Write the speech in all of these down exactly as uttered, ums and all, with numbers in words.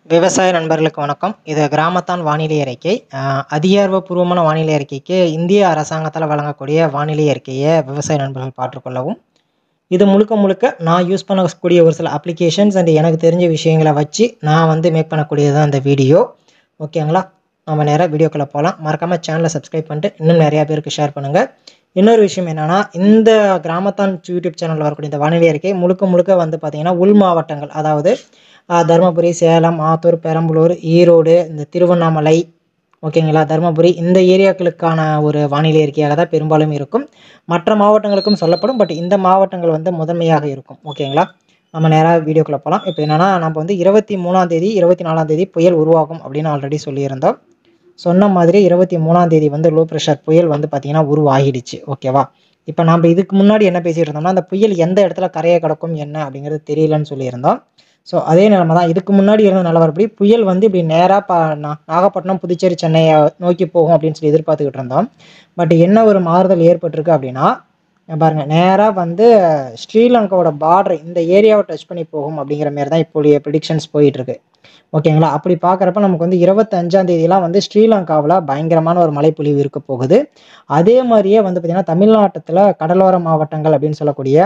விவசாய நண்பர்களுக்கு வணக்கம். இது கிராமத்தான் வானிலை அறிக்கை. அ அதிகாரப்பூர்வமான வானிலை அறிக்கைக்கு இந்திய அரசாங்கத்தால் வழங்கக்கூடிய வானிலை அறிக்கையை விவசாய நண்பர்கள் பார்த்துக்கொள்ளவும். இது முழுக்க முழுக்க நான் யூஸ் பண்ணக்கூடிய ஒரு சில அப்ளிகேஷன்ஸ் அண்ட் எனக்கு தெரிஞ்ச விஷயங்களை வச்சு நான் வந்து மேக் பண்ணக்கூடியது தான் இந்த வீடியோ. ஓகேங்களா? நம்ம நேராக வீடியோக்குள்ளே போகலாம். மறக்காமல் சேனலை சப்ஸ்கிரைப் பண்ணிட்டு இன்னும் நிறையா பேருக்கு ஷேர் பண்ணுங்கள். இன்னொரு விஷயம் என்னென்னா, இந்த கிராமத்தான் யூடியூப் சேனலில் வரக்கூடிய இந்த வானிலை அறிக்கை முழுக்க முழுக்க வந்து பார்த்திங்கன்னா உள் மாவட்டங்கள், அதாவது தருமபுரி, சேலம், ஆத்தூர், பெரம்பலூர், ஈரோடு, இந்த திருவண்ணாமலை, ஓகேங்களா, தருமபுரி, இந்த ஏரியாக்களுக்கான ஒரு வானிலை அறிக்கையாக தான் பெரும்பாலும் இருக்கும். மற்ற மாவட்டங்களுக்கும் சொல்லப்படும், பட் இந்த மாவட்டங்கள் வந்து முதன்மையாக இருக்கும். ஓகேங்களா? நம்ம நேராக வீடியோக்குள்ளே போகலாம். இப்போ என்னென்னா, நம்ம வந்து இருபத்தி மூணாம் தேதி இருபத்தி நாலாம் தேதி புயல் உருவாகும் அப்படின்னு ஆல்ரெடி சொல்லியிருந்தோம். சொன்ன மாதிரி இருபத்தி மூணாம் தேதி வந்து லோ ப்ரெஷர் புயல் வந்து பார்த்திங்கன்னா உருவாகிடுச்சு. ஓகேவா? இப்போ நம்ம இதுக்கு முன்னாடி என்ன பேசிகிட்டு இருந்தோம்னா, அந்த புயல் எந்த இடத்துல கரையை கிடக்கும் என்ன அப்படிங்கிறது தெரியலன்னு சொல்லியிருந்தோம். ஸோ அதே நிலைமை தான். இதுக்கு முன்னாடி இருந்த நிலவரப்படி புயல் வந்து இப்படி நேராக பா நாகப்பட்டினம், புதுச்சேரி, சென்னையை நோக்கி போகும் அப்படின்னு சொல்லி எதிர்பார்த்துக்கிட்டு இருந்தோம். பட் என்ன ஒரு மாறுதல் ஏற்பட்டிருக்கு அப்படின்னா, பாருங்கள், நேராக வந்து ஸ்ரீலங்காவோட பார்டர் இந்த ஏரியாவை டச் பண்ணி போகும் அப்படிங்கிற மாரி தான் இப்போடைய ப்ரிடிக்ஷன்ஸ் போயிட்டுருக்கு. ஓகேங்களா? அப்படி பார்க்குறப்ப நமக்கு வந்து இருபத்தஞ்சாம் தேதியெலாம் வந்து ஸ்ரீலங்காவில் பயங்கரமான ஒரு மழைப்பொழிவு இருக்க போகுது. அதே மாதிரியே வந்து பார்த்திங்கன்னா தமிழ்நாட்டத்தில் கடலோர மாவட்டங்கள் அப்படின்னு சொல்லக்கூடிய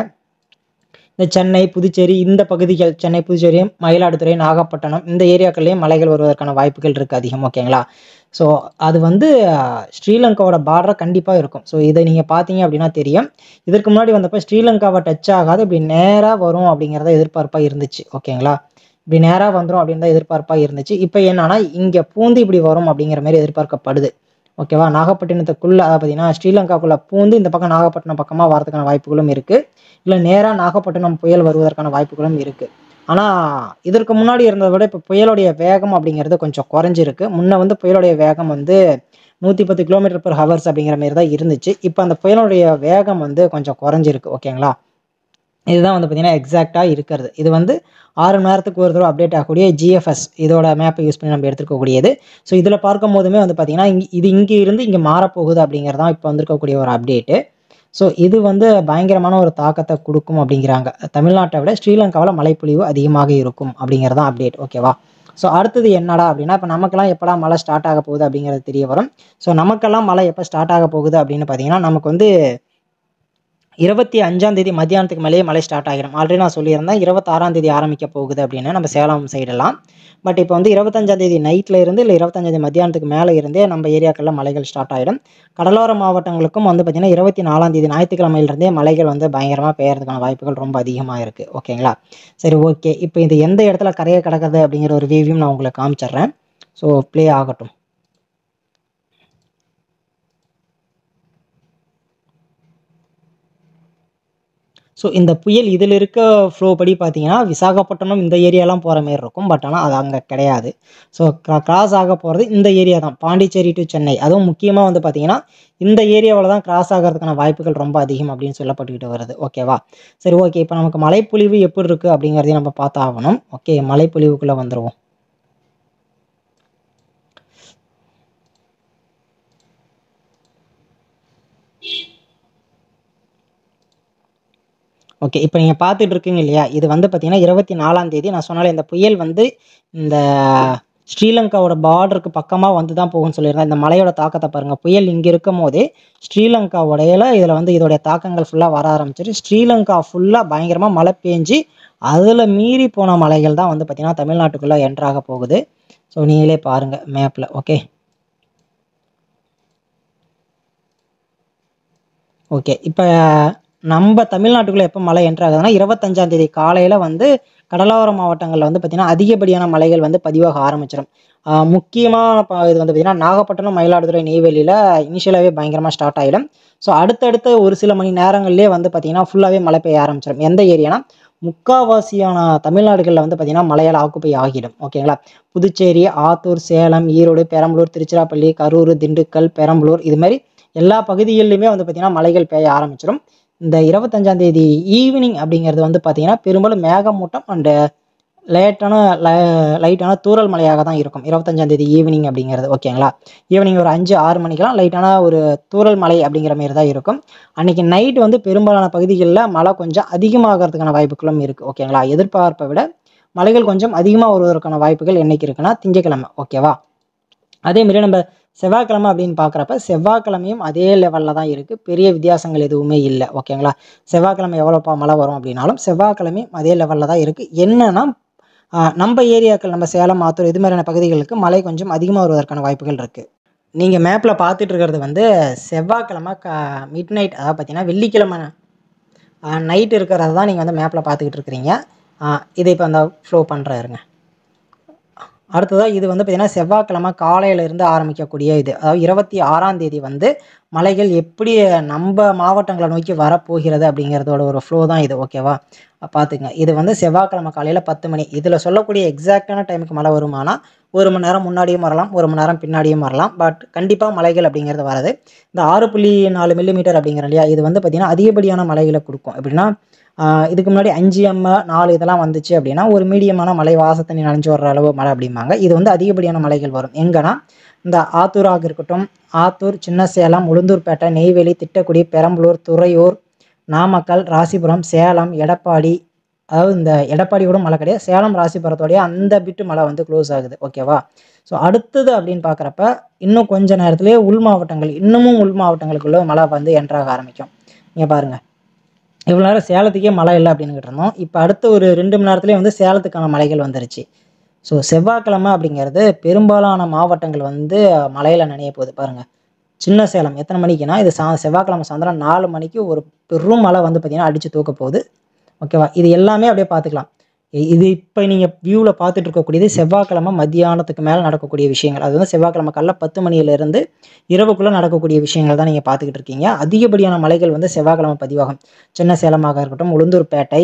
இந்த சென்னை, புதுச்சேரி, இந்த பகுதிகள், சென்னை, புதுச்சேரி, மயிலாடுதுறை, நாகப்பட்டினம், இந்த ஏரியாக்கள்லேயும் மழைகள் வருவதற்கான வாய்ப்புகள் இருக்குது அதிகம். ஓகேங்களா? ஸோ அது வந்து ஸ்ரீலங்காவோட பார்டர் கண்டிப்பாக இருக்கும். ஸோ இதை நீங்கள் பார்த்தீங்க அப்படின்னா தெரியும். இதற்கு முன்னாடி வந்தப்போ ஸ்ரீலங்காவை டச் ஆகாது, இப்படி நேராக வரும் அப்படிங்கிறத எதிர்பார்ப்பாக இருந்துச்சு. ஓகேங்களா? இப்படி நேராக வந்துடும் அப்படின்னு தான் எதிர்பார்ப்பாக இருந்துச்சு. இப்போ என்னன்னா, இங்கே பூந்து இப்படி வரும் அப்படிங்கிற மாதிரி எதிர்பார்க்கப்படுது. ஓகேவா? நாகப்பட்டினத்துக்குள்ளே, அதாவது பார்த்தீங்கன்னா ஸ்ரீலங்காக்குள்ளே பூந்து இந்த பக்கம் நாகப்பட்டினம் பக்கமாக வரதுக்கான வாய்ப்புகளும் இருக்குது. இல்லை நேராக நாகப்பட்டினம் புயல் வருவதற்கான வாய்ப்புகளும் இருக்குது. ஆனால் இதற்கு முன்னாடி இருந்ததை விட இப்போ புயலுடைய வேகம் அப்படிங்கிறது கொஞ்சம் குறைஞ்சிருக்கு. முன்ன வந்து புயலுடைய வேகம் வந்து நூற்றி பத்து கிலோமீட்டர் பர் ஹவர்ஸ் அப்படிங்கிற மாரி தான் இருந்துச்சு. இப்போ அந்த புயலுடைய வேகம் வந்து கொஞ்சம் குறைஞ்சிருக்கு. ஓகேங்களா? இதுதான் வந்து பார்த்திங்கன்னா எக்ஸாக்டாக இருக்கிறது. இது வந்து ஆறு மணி நேரத்துக்கு ஒரு தடவை அப்டேட் ஆகக்கூடிய ஜிஎஃப்எஸ் இதோட மேப்பை யூஸ் பண்ணி நம்ம எடுத்துக்கக்கூடியது. ஸோ இதில் பார்க்கும் போதுமே வந்து பார்த்திங்கன்னா இங்கே இது இங்கே இருந்து இங்கே மாறப்போகுது அப்படிங்கிறது தான் இப்போ வந்திருக்கக்கூடிய ஒரு அப்டேட்டு. ஸோ இது வந்து பயங்கரமான ஒரு தாக்கத்தை கொடுக்கும் அப்படிங்கிறாங்க. தமிழ்நாட்டை விட ஸ்ரீலங்காவில் மழைப்பொழிவு அதிகமாக இருக்கும் அப்படிங்கிறது தான் அப்டேட். ஓகேவா? ஸோ அடுத்தது என்னடா அப்படின்னா, இப்போ நமக்கெல்லாம் எப்படா மழை ஸ்டார்ட் ஆக போகுது அப்படிங்கிறது தெரிய வரும். ஸோ நமக்கெல்லாம் மழை எப்போ ஸ்டார்ட் ஆக போகுது அப்படின்னு பார்த்தீங்கன்னா, நமக்கு வந்து இருபத்தி அஞ்சாம் தேதி மத்தியானத்துக்கு மேலேயே மழை ஸ்டார்ட் ஆகிடும். ஆல்ரெடி நான் சொல்லியிருந்தேன் இருபத்தாறாம் தேதி ஆரம்பிக்க போகுது அப்படின்னு நம்ம சேலம் சைடெல்லாம். பட் இப்போ வந்து இருபத்தஞ்சாம் தேதி நைட்டில் இருந்து இல்லை இருபத்தஞ்சாம் தேதி மத்தியானத்துக்கு மேலே இருந்தே நம்ம ஏரியாக்களில் மழைகள் ஸ்டார்ட் ஆகிடும். கடலோர மாவட்டங்களுக்கும் வந்து பார்த்திங்கன்னா இருபத்தி நாலாம் தேதி ஞாயிற்றுக்கிழமையிலிருந்தே மழைகள் வந்து பயங்கரமாக பெய்யறதுக்கான வாய்ப்புகள் ரொம்ப அதிகமாக இருக்குது. ஓகேங்களா? சரி, ஓகே. இப்போ இது எந்த இடத்துல கரையை கிடக்குது அப்படிங்கிற ஒரு வியூவையும் நான் உங்களுக்கு காமிச்சிட்றேன். ஸோ ப்ளே ஆகட்டும். ஸோ இந்த புயல் இதில் இருக்க ஃப்ளோ படி பார்த்தீங்கன்னா விசாகப்பட்டினம் இந்த ஏரியாலாம் போகிற மாரி இருக்கும். பட் ஆனால் அது அங்கே கிடையாது. ஸோ கிராஸ் ஆக போகிறது இந்த ஏரியா தான், பாண்டிச்சேரி டு சென்னை. அதுவும் முக்கியமாக வந்து பார்த்திங்கன்னா இந்த ஏரியாவில் தான் கிராஸ் ஆகிறதுக்கான வாய்ப்புகள் ரொம்ப அதிகம் அப்படின்னு சொல்லப்பட்டுக்கிட்டு வருது. ஓகேவா? சரி, ஓகே. இப்போ நமக்கு மழைப்பொழிவு எப்படி இருக்குது அப்படிங்கிறதையும் நம்ம பார்த்தாகணும். ஓகே, மழைப்பொழிவுக்குள்ளே வந்துடுவோம். ஓகே, இப்போ நீங்கள் பார்த்துட்டு இருக்கீங்க இல்லையா, இது வந்து பார்த்திங்கன்னா இருபத்தி நாலாம் தேதி நான் சொன்னாலே இந்த புயல் வந்து இந்த ஸ்ரீலங்காவோட பார்டருக்கு பக்கமாக வந்து தான் போகும்னு சொல்லியிருந்தேன். இந்த மழையோட தாக்கத்தை பாருங்கள். புயல் இங்கே இருக்கும் போதே ஸ்ரீலங்காவோடையில இதில் வந்து இதோடைய தாக்கங்கள் ஃபுல்லாக வர ஆரம்பிச்சிட்டு ஸ்ரீலங்கா ஃபுல்லாக பயங்கரமாக மழை பெஞ்சு அதில் மீறி போன மலைகள் தான் வந்து பார்த்திங்கன்னா தமிழ்நாட்டுக்குள்ளே என்ட்ராக போகுது. ஸோ நீங்களே பாருங்கள் மேப்பில். ஓகே ஓகே இப்போ நம்ம தமிழ்நாட்டுக்குள்ளே எப்போ மழை என்ட்ராகுதுன்னா இருபத்தஞ்சாம் தேதி காலையில் வந்து கடலோர மாவட்டங்களில் வந்து பார்த்திங்கன்னா அதிகப்படியான மழைகள் வந்து பதிவாக ஆரம்பிச்சிடும். முக்கியமாக இது வந்து பார்த்திங்கன்னா நாகப்பட்டினம், மயிலாடுதுறை, நெய்வேலியில் இனிஷியலாகவே பயங்கரமாக ஸ்டார்ட் ஆகிடும். ஸோ அடுத்தடுத்த ஒரு சில மணி நேரங்கள்லேயே வந்து பார்த்திங்கன்னா ஃபுல்லாகவே மழை பெய்ய ஆரம்பிச்சிடும். எந்த ஏரியானா முக்கால்வாசியான தமிழ்நாடுகளில் வந்து பார்த்திங்கன்னா மழையால் ஆக்குப்பை ஆகிடும். ஓகேங்களா? புதுச்சேரி, ஆத்தூர், சேலம், ஈரோடு, பெரம்பலூர், திருச்சிராப்பள்ளி, கரூர், திண்டுக்கல், பெரம்பலூர், இது மாதிரி எல்லா பகுதிகளிலுமே வந்து பார்த்திங்கன்னா மழைகள் பெய்ய ஆரம்பிச்சிடும். இந்த இருபத்தஞ்சாம் தேதி ஈவினிங் அப்படிங்கிறது வந்து பார்த்திங்கன்னா பெரும்பாலும் மேகமூட்டம் அண்டு லேட்டான லைட்டான தூறல் மழையாக தான் இருக்கும் இருபத்தஞ்சாம் தேதி ஈவினிங் அப்படிங்கிறது. ஓகேங்களா? ஈவினிங் ஒரு அஞ்சு ஆறு மணிக்கெலாம் லைட்டான ஒரு தூறல் மழை அப்படிங்கிற மாரி தான் இருக்கும். அன்றைக்கி நைட்டு வந்து பெரும்பாலான பகுதிகளில் மழை கொஞ்சம் அதிகமாகிறதுக்கான வாய்ப்புகளும் இருக்குது. ஓகேங்களா? எதிர்பார்ப்பை விட மழைகள் கொஞ்சம் அதிகமாக வருவதற்கான வாய்ப்புகள் என்னைக்கு இருக்குன்னா திங்கக்கிழமை. ஓகேவா? அதேமாரி நம்ம செவ்வாய்க்கிழமை அப்படின்னு பார்க்குறப்ப செவ்வாய்க்கிழமையும் அதே லெவலில் தான் இருக்குது. பெரிய வித்தியாசங்கள் எதுவுமே இல்லை. ஓகேங்களா? செவ்வாய்க்கிழமை எவ்வளோப்பா மழை வரும் அப்படின்னாலும் செவ்வாய்க்கிழமையும் அதே லெவலில் தான் இருக்குது. என்னன்னா நம்ம ஏரியாக்கள், நம்ம சேலம், ஆத்தூர் இது மாதிரியான பகுதிகளுக்கு மழை கொஞ்சம் அதிகமாக வருவதற்கான வாய்ப்புகள் இருக்குது. நீங்கள் மேப்பில் பார்த்துட்டு இருக்கிறது வந்து செவ்வாய்க்கிழமை க மிட் நைட், அதாவது பார்த்தீங்கன்னா வெள்ளிக்கிழமை நைட் இருக்கிறது தான் நீங்கள் வந்து மேப்பில் பார்த்துக்கிட்டு இருக்கிறீங்க. இதை இப்போ அந்த ஃப்ளோ பண்ணுறாருங்க. அடுத்ததாக இது வந்து பார்த்திங்கன்னா செவ்வாய்க்கிழமை காலையிலேருந்து ஆரம்பிக்கக்கூடிய இது, அதாவது இருபத்தி ஆறாம் தேதி வந்து மலைகள் எப்படி நம்ம மாவட்டங்களை நோக்கி வரப்போகிறது அப்படிங்கிறதோட ஒரு ஃப்ளோ தான் இது. ஓகேவா? பார்த்துங்க. இது வந்து செவ்வாய்க்கிழமை காலையில் பத்து மணி. இதில் சொல்லக்கூடிய எக்ஸாக்டான டைமுக்கு மழை வருமானா ஒரு மணி நேரம் முன்னாடியும் வரலாம், ஒரு மணி நேரம் பின்னாடியும் வரலாம். பட் கண்டிப்பாக மலைகள் அப்படிங்கிறது வராது. இந்த ஆறு புள்ளி நாலு மில்லிமீட்டர் அப்படிங்கிற இல்லையா, இது வந்து பார்த்திங்கன்னா அதிகப்படியான மலைகளை கொடுக்கும். எப்படின்னா இதுக்கு முன்னாடி அஞ்சு எம்ம நாலு இதெல்லாம் வந்துச்சு அப்படின்னா ஒரு மீடியமான மழை, வாசத்தண்ணி நனைஞ்சு வர்ற அளவு மழை அப்படிம்பாங்க. இது வந்து அதிகப்படியான மலைகள் வரும் எங்கன்னா இந்த ஆத்தூராக இருக்கட்டும், ஆத்தூர், சின்ன சேலம், உளுந்தூர்பேட்டை, நெய்வேலி, திட்டக்குடி, பெரம்பலூர், துறையூர், நாமக்கல், ராசிபுரம், சேலம், எடப்பாடி. அதாவது இந்த எடப்பாடி கூட மழை கிடையாது, சேலம் ராசிபுரத்தோடைய அந்த பிட்டு மழை வந்து க்ளோஸ் ஆகுது. ஓகேவா? ஸோ அடுத்தது அப்படின்னு பார்க்குறப்ப இன்னும் கொஞ்ச நேரத்துலேயே உள் மாவட்டங்கள், இன்னமும் உள் மாவட்டங்களுக்குள்ள மழை வந்து என்ட்ராக ஆரம்பிக்கும். நீங்கள் பாருங்கள், இவ்வளோ நேரம் சேலத்துக்கே மழை இல்லை அப்படின்னுக்கிட்டு இருந்தோம். இப்போ அடுத்த ஒரு ரெண்டு மணி நேரத்துலேயே வந்து சேலத்துக்கான மழைகள் வந்துருச்சு. ஸோ செவ்வாய்க்கிழமை அப்படிங்கிறது பெரும்பாலான மாவட்டங்கள் வந்து மழையில் நனைய போகுது. பாருங்கள், சின்ன சேலம் எத்தனை மணிக்குன்னா இது சா செவ்வாய்க்கிழமை சாயந்தரம் நாலு மணிக்கு ஒரு பெரும் மழை வந்து பார்த்திங்கன்னா அடித்து தூக்க போகுது. ஓகேவா? இது எல்லாமே அப்படியே பார்த்துக்கலாம். இது இப்போ நீங்கள் வியூவில் பார்த்துட்டு இருக்கக்கூடியது செவ்வாய்க்கிழமை மத்தியானத்துக்கு மேலே நடக்கக்கூடிய விஷயங்கள். அது வந்து செவ்வாய்க்கிழமை காலைல பத்து மணியிலேருந்து இரவுக்குள்ளே நடக்கக்கூடிய விஷயங்கள் தான் நீங்கள் பார்த்துக்கிட்டு இருக்கீங்க. அதிகப்படியான மலைகள் வந்து செவ்வாய்க்கிழமை பதிவாகும். சின்ன சேலமாக இருக்கட்டும், உளுந்தூர்பேட்டை,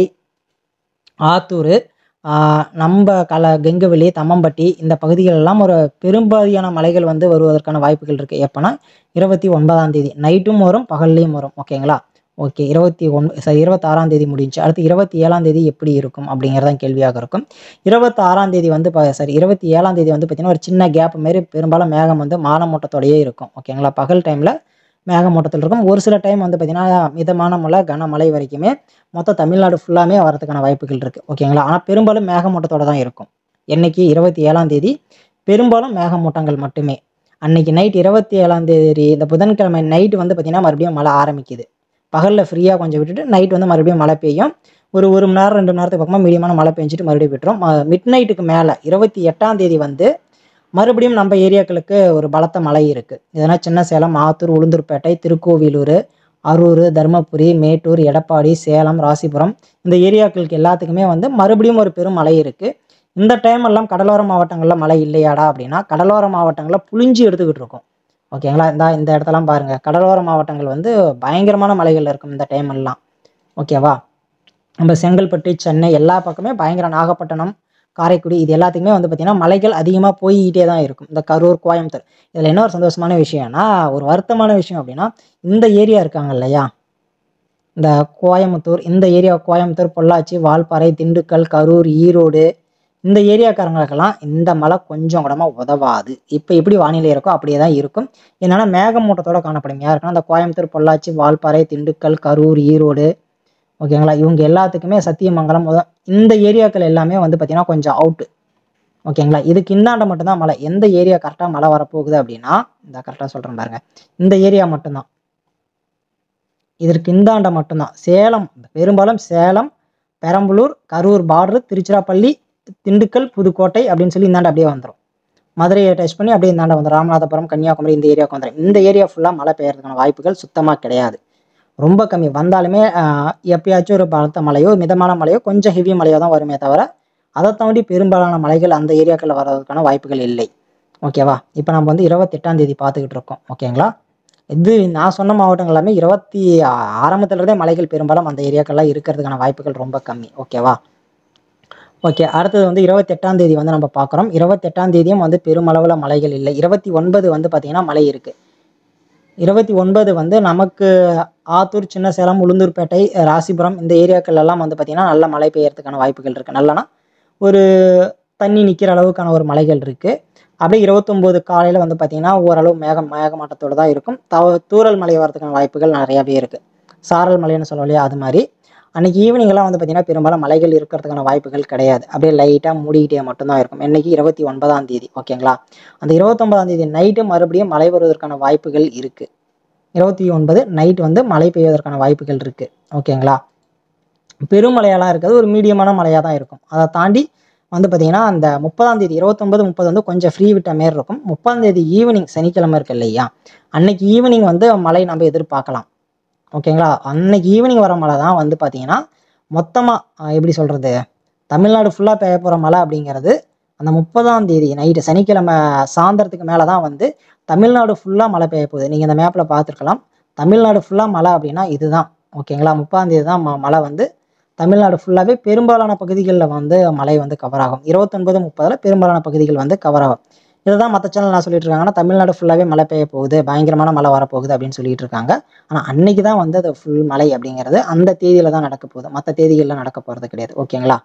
ஆத்தூர், நம்ம கல கெங்கவெளி, தம்மம்பட்டி இந்த பகுதிகளெல்லாம் ஒரு பெரும்பாதியான மலைகள் வந்து வருவதற்கான வாய்ப்புகள் இருக்குது. எப்போனா இருபத்தி ஒன்பதாம் தேதி நைட்டும் வரும், பகல்லையும் வரும். ஓகேங்களா? ஓகே, இருபத்தி ஒன் சாரி இருபத்தாறாம் தேதி முடிஞ்சு. அடுத்து இருபத்தி ஏழாம் தேதி எப்படி இருக்கும் அப்படிங்கிறதான் கேள்வியாக இருக்கும். இருபத்தாறாம் தேதி வந்து சாரி இருபத்தி ஏழாம் தேதி வந்து பார்த்திங்கன்னா ஒரு சின்ன கேப் மாரி பெரும்பாலும் மேகம் வந்து மானமூட்டத்தோடையே இருக்கும். ஓகேங்களா? பகல் டைமில் மேகமூட்டத்தில் இருக்கும். ஒரு சில டைம் வந்து பார்த்திங்கன்னா மிதமான மழை, கனமழை வரைக்குமே மொத்த தமிழ்நாடு ஃபுல்லாமே வரதுக்கான வாய்ப்புகள் இருக்குது. ஓகேங்களா? ஆனால் பெரும்பாலும் மேகமூட்டத்தோடு தான் இருக்கும். என்னைக்கு? இருபத்தி ஏழாம் தேதி பெரும்பாலும் மேகமூட்டங்கள் மட்டுமே. அன்னைக்கு நைட் இருபத்தி ஏழாம் தேதி இந்த புதன்கிழமை நைட்டு வந்து பார்த்திங்கன்னா மறுபடியும் மழை ஆரம்பிக்குது. பகலில் ஃப்ரீயாக கொஞ்சம் விட்டுட்டு நைட் வந்து மறுபடியும் மழை பெய்யும். ஒரு ஒரு மணி நேரம் ரெண்டு மணி நேரத்துக்கு பக்கமாக மீடியமான மழை பெஞ்சிட்டு மறுபடியும் விட்டுரும். மிட் நைட்டுக்கு மேலே இருபத்தி எட்டாம் தேதி வந்து மறுபடியும் நம்ம ஏரியாக்களுக்கு ஒரு பலத்த மழை இருக்குது. இதனால் சின்ன சேலம், ஆத்தூர், உளுந்தூர்பேட்டை, திருக்கோவிலூர், அரூர், தருமபுரி, மேட்டூர், எடப்பாடி, சேலம், ராசிபுரம் இந்த ஏரியாக்களுக்கு எல்லாத்துக்குமே வந்து மறுபடியும் ஒரு பெரும் மழை இருக்குது. இந்த டைம் எல்லாம் கடலோர மாவட்டங்களில் மழை இல்லையாடா அப்படின்னா கடலோர மாவட்டங்களில் புளிஞ்சு எடுத்துக்கிட்டு இருக்கும். ஓகேங்களா? இந்த இந்த இடத்தெல்லாம் பாருங்கள், கடலோர மாவட்டங்கள் வந்து பயங்கரமான மலைகள் இருக்கும் இந்த டைம் எல்லாம். ஓகேவா? நம்ம செங்கல்பட்டு, சென்னை எல்லா பக்கமே பயங்கர, நாகப்பட்டினம், காரைக்குடி இது எல்லாத்துக்குமே வந்து பார்த்திங்கன்னா மலைகள் அதிகமாக போய்கிட்டே தான் இருக்கும். இந்த கரூர், கோயம்புத்தூர் இதில் என்ன ஒரு சந்தோஷமான விஷயம்னா, ஒரு வருத்தமான விஷயம் அப்படின்னா இந்த ஏரியா இருக்காங்க இல்லையா, இந்த கோயம்புத்தூர், இந்த ஏரியா கோயம்புத்தூர், பொள்ளாச்சி, வால்பாறை, திண்டுக்கல், கரூர், ஈரோடு இந்த ஏரியாக்காரங்களுக்கெல்லாம் இந்த மழை கொஞ்சம் கூடமா உதவாது. இப்போ எப்படி வானிலை இருக்கோ அப்படியே தான் இருக்கும். என்னென்னா மேகமூட்டத்தோடு காணப்படும். யாருக்குன்னா அந்த கோயம்புத்தூர், பொள்ளாச்சி, வால்பாறை, திண்டுக்கல், கரூர், ஈரோடு. ஓகேங்களா? இவங்க எல்லாத்துக்குமே சத்தியமங்கலம் இந்த ஏரியாக்கள் எல்லாமே வந்து பார்த்திங்கன்னா கொஞ்சம் அவுட்டு. ஓகேங்களா? இதுக்கு இந்தாண்ட மட்டும்தான் மழை. எந்த ஏரியா கரெக்டாக மழை வரப்போகுது அப்படின்னா இந்த கரெக்டாக சொல்கிறேன் பாருங்கள், இந்த ஏரியா மட்டும்தான். இதற்கு இந்தாண்ட மட்டும்தான் சேலம், பெரும்பாலும் சேலம், பெரம்பலூர், கரூர் பார்டரு, திருச்சிராப்பள்ளி, திண்டுக்கல், புதுக்கோட்டை அப்படின்னு சொல்லி இந்தாண்ட அப்படியே வந்துடும். மதுரையை டச் பண்ணி அப்படியே இந்தாண்ட வந்துடும். ராமநாதபுரம், கன்னியாகுமரி இந்த ஏரியாவுக்கு வந்துடும். இந்த ஏரியா ஃபுல்லாக மழை பெய்யறதுக்கான வாய்ப்புகள் சுத்தமாக கிடையாது. ரொம்ப கம்மி. வந்தாலுமே எப்பயாச்சும் ஒரு பலத்த மழையோ, மிதமான மழையோ, கொஞ்சம் ஹெவி மழையோ தான் வருமே தவிர அதை தாண்டி பெரும்பாலான மலைகள் அந்த ஏரியாக்களில் வர்றதுக்கான வாய்ப்புகள் இல்லை. ஓகேவா? இப்போ நம்ம வந்து இருபத்தெட்டாம் தேதி பார்த்துக்கிட்டு இருக்கோம். ஓகேங்களா? இது நான் சொன்ன மாவட்டங்கள் எல்லாமே இருபத்தி ஆரம்பத்துலேருந்தே மலைகள் பெரும்பாலும் அந்த ஏரியாக்கள்லாம் இருக்கிறதுக்கான வாய்ப்புகள் ரொம்ப கம்மி. ஓகேவா? ஓகே, அடுத்தது வந்து இருபத்தெட்டாம் தேதி வந்து நம்ம பார்க்குறோம். இருபத்தெட்டாம் தேதியும் வந்து பெருமளவில் மலைகள் இல்லை. இருபத்தி ஒன்பது வந்து பார்த்திங்கன்னா மழை இருக்குது. இருபத்தி ஒன்பது வந்து நமக்கு ஆத்தூர், சின்ன சேலம், உளுந்தூர்பேட்டை, ராசிபுரம் இந்த ஏரியாக்கள் எல்லாம் வந்து பார்த்திங்கன்னா நல்ல மழை பெய்யறதுக்கான வாய்ப்புகள் இருக்குது. நல்லனா ஒரு தண்ணி நிற்கிற அளவுக்கான ஒரு மலைகள் இருக்குது. அப்படியே இருபத்தொம்போது காலையில் வந்து பார்த்திங்கன்னா ஓரளவு மேகம் மேகமாட்டத்தோடு தான் இருக்கும். தவ தூரல் மழை வரதுக்கான வாய்ப்புகள் நிறையாவே இருக்குது. சாரல் மலைன்னு சொல்லுவோம் இல்லையா, அது மாதிரி. அன்றைக்கி ஈவினிங்கெல்லாம் வந்து பார்த்திங்கன்னா பெரும்பாலும் மலைகள் இருக்கிறதுக்கான வாய்ப்புகள் கிடையாது. அப்படியே லைட்டாக மூடிக்கிட்டே மட்டும்தான் இருக்கும். இன்றைக்கி இருபத்தி ஒன்பதாம் தேதி ஓகேங்களா. அந்த இருபத்தொம்பதாம் தேதி நைட்டு மறுபடியும் மழை வருவதற்கான வாய்ப்புகள் இருக்குது. இருபத்தி ஒன்பது நைட் வந்து மழை பெய்வதற்கான வாய்ப்புகள் இருக்குது ஓகேங்களா. பெருமழையெல்லாம் இருக்காது, ஒரு மீடியமான மழையாக தான் இருக்கும். அதை தாண்டி வந்து பார்த்திங்கன்னா அந்த முப்பதாம் தேதி இருபத்தொம்பது முப்பது வந்து கொஞ்சம் ஃப்ரீ விட்ட மாரி இருக்கும். முப்பதாம் தேதி ஈவினிங் சனிக்கிழமை இருக்குது இல்லையா, அன்னைக்கு ஈவினிங் வந்து மழை நம்ம எதிர்பார்க்கலாம் ஓகேங்களா. அன்னைக்கு ஈவினிங் வர மழை தான் வந்து பார்த்திங்கன்னா மொத்தமாக எப்படி சொல்கிறது, தமிழ்நாடு ஃபுல்லாக பெய்ய போகிற மழை அப்படிங்கிறது அந்த முப்பதாம் தேதி நைட்டு சனிக்கிழமை சாயந்தரத்துக்கு மேலே தான் வந்து தமிழ்நாடு ஃபுல்லாக மழை பெய்ய போகுது. நீங்கள் இந்த மேப்பில் பார்த்துருக்கலாம். தமிழ்நாடு ஃபுல்லாக மழை அப்படின்னா இதுதான் ஓகேங்களா. முப்பதாம் தேதி தான் ம மழை வந்து தமிழ்நாடு ஃபுல்லாகவே பெரும்பாலான பகுதிகளில் வந்து மழை வந்து கவர் ஆகும். இருபத்தொன்பது முப்பதில் பெரும்பாலான பகுதிகள் வந்து கவர் ஆகும். இதை தான் மற்ற சேனல் நான் சொல்லிட்டு இருக்காங்கன்னா தமிழ்நாடு ஃபுல்லாகவே மழை பெய்ய போகுது, பயங்கரமான மழை வரப்போகுது அப்படின்னு சொல்லிட்டு இருக்காங்க. ஆனால் அன்னைக்கு தான் வந்து அது ஃபுல் மழை அப்படிங்கிறது அந்த தேதியில் தான் நடக்க போகுது, மற்ற தேதிகளில் நடக்க போகிறது கிடையாது ஓகேங்களா.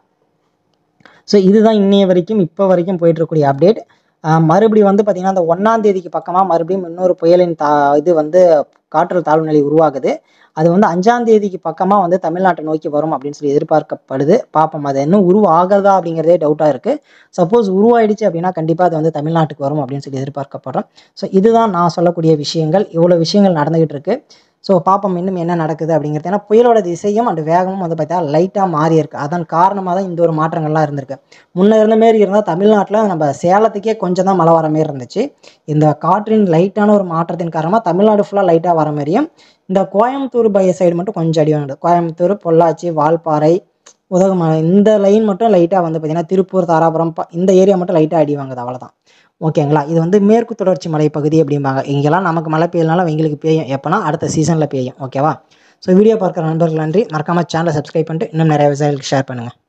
ஸோ இதுதான் இன்னைய வரைக்கும் இப்போ வரைக்கும் போயிட்டுருக்கூடிய அப்டேட். மறுபடியும் வந்து பார்த்திங்கன்னா அந்த ஒன்றாம் தேதிக்கு பக்கமாக மறுபடியும் இன்னொரு புயலின் தா இது வந்து காற்று தாழ்வு நிலை உருவாகுது. அது வந்து அஞ்சாம் தேதிக்கு பக்கமாக வந்து தமிழ்நாட்டை நோக்கி வரும் அப்படின்னு சொல்லி எதிர்பார்க்கப்படுது. பார்ப்போம், அது இன்னும் உருவாகிறதா அப்படிங்கிறதே டவுட்டாக இருக்குது. சப்போஸ் உருவாயிடுச்சு அப்படின்னா கண்டிப்பாக அது வந்து தமிழ்நாட்டுக்கு வரும் அப்படின்னு சொல்லி எதிர்பார்க்கப்படுறோம். ஸோ இதுதான் நான் சொல்லக்கூடிய விஷயங்கள். இவ்வளோ விஷயங்கள் நடந்துகிட்டு இருக்கு. ஸோ பார்ப்போம் இன்னும் என்ன நடக்குது அப்படிங்கிறது. ஏன்னா புயலோட திசையும் அண்ட் வேகமும் வந்து பார்த்தா லைட்டாக மாறி இருக்குது. அதன் காரணமாக தான் இந்த ஒரு மாற்றங்கள்லாம் இருந்திருக்கு. முன்ன இருந்த மாரி இருந்தால் தமிழ்நாட்டில் நம்ம சேலத்துக்கே கொஞ்சம் தான் மழை வர மாரி இருந்துச்சு. இந்த காற்றின் லைட்டான ஒரு மாற்றத்தின் காரணமாக தமிழ்நாடு ஃபுல்லாக லைட்டாக வர மாதிரியும், இந்த கோயம்புத்தூர் பை சைடு மட்டும் கொஞ்சம் அடி வாங்குது. கோயம்புத்தூர், பொள்ளாச்சி, வால்பாறை, உதகமலை இந்த லைன் மட்டும் லைட்டாக வந்து பார்த்திங்கன்னா திருப்பூர், தாராபுரம் இந்த ஏரியா மட்டும் லைட்டாக அடி வாங்குது, அவ்வளோதான் ஓகேங்களா. இது வந்து மேற்கு தொடர்ச்சி மலை பகுதி அப்படிம்பாங்க. இங்கெல்லாம் நமக்கு மழை பெய்யலனாலும் எங்களுக்கு பெய்யும், எப்போனா அடுத்த சீசனில் பெய்யும் ஓகேவா. ஸோ வீடியோ பார்க்குற நண்பர்கள் நன்றி. மறக்காமல் சேனலை சப்ஸ்கிரைப் பண்ணிட்டு இன்னும் நிறைய விவசாயிகளுக்கு ஷேர் பண்ணுங்கள்.